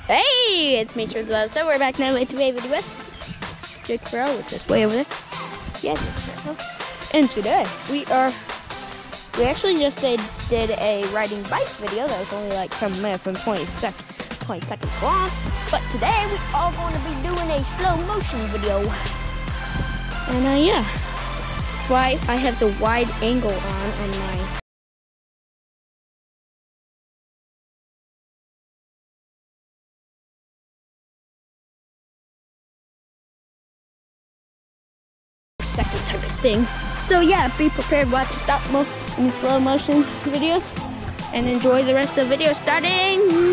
Hey, it's me, Trevor. So we're back now with today video with Trevor, which is way over there. Yes, and today we actually just did a riding bike video that was only like 10 minutes and 20 seconds long. But today we are going to be doing a slow motion video. And yeah, that's why I have the wide angle on my second type of thing. So yeah, be prepared, watch slow motion videos, and enjoy the rest of the video starting